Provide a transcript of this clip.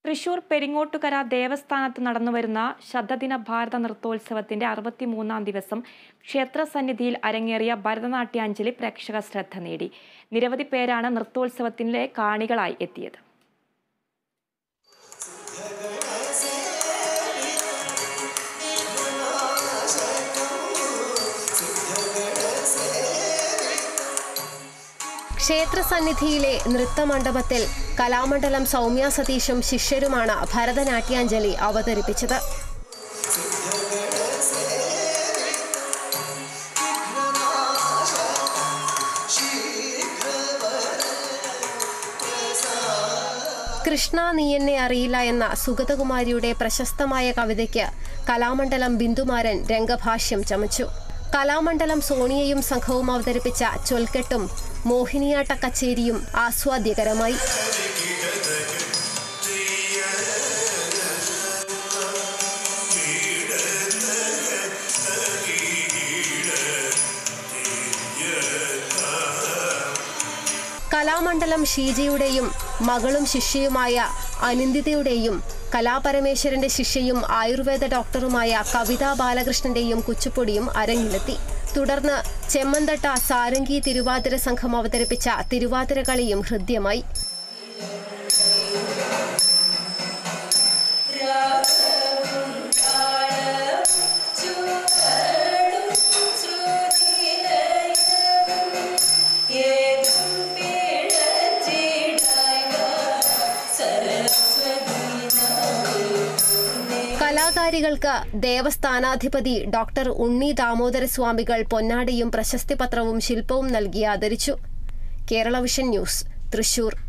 തൃശൂർ പെരിങ്ങോട്ടുകര ദേവസ്ഥാനത്ത് നടന്നുവരുന്ന ശതദിന ഭാരത നൃത്തോത്സവത്തിന്റെ 63-ാം ദിവസം ക്ഷേത്രസന്നിധിയിൽ അരങ്ങേറിയ ഭരതനാട്യാഞ്ജലി പ്രേക്ഷക ശ്രദ്ധ നേടി. നിരവധി പേരാണ് നൃത്തോത്സവത്തിന്റെ കാണികളായി എത്തിയത്. ക്ഷേത്രസന്നിധിയിലെ നൃത്തമണ്ഡപത്തിൽ കലാമണ്ഡലം സൗമ്യ സതീഷും ശിഷ്യരുമാണ് ഭരതനാട്യാഞ്ജലി അവതരിപ്പിച്ചത്. കൃഷ്ണ നീ എന്നെ അറിയില്ല എന്ന സുഗതകുമാരിയുടെ പ്രശസ്തമായ കവിതയ്ക്ക് കലാമണ്ഡലം ബിന്ദുമാരൻ രംഗഭാഷ്യം ചമച്ചു. കലാമണ്ഡലം സോണിയയും സംഘവും അവതരിപ്പിച്ച ചൊൽക്കെട്ടും മോഹിനിയാട്ട കച്ചേരിയും ആസ്വാദ്യകരമായി. കലാമണ്ഡലം ഷീജയുടെയും മകളും ശിഷ്യയുമായ അനിന്ദിതയുടെയും കലാപരമേശ്വരന്റെ ശിഷ്യയും ആയുർവേദ ഡോക്ടറുമായ കവിതാ ബാലകൃഷ്ണന്റെയും കുച്ചുപ്പൊടിയും അരങ്ങിലെത്തി. തുടർന്ന് ചെമ്മന്തട്ട സാരംഗി തിരുവാതിര സംഘം അവതരിപ്പിച്ച തിരുവാതിരകളിയും ഹൃദ്യമായി. കലാകാരികൾക്ക് ദേവസ്ഥാനാധിപതി ഡോക്ടർ ഉണ്ണി ദാമോദര സ്വാമികൾ പൊന്നാടിയും പ്രശസ്തിപത്രവും ശില്പവും നൽകി ആദരിച്ചു. Kerala vision news, Thrissur.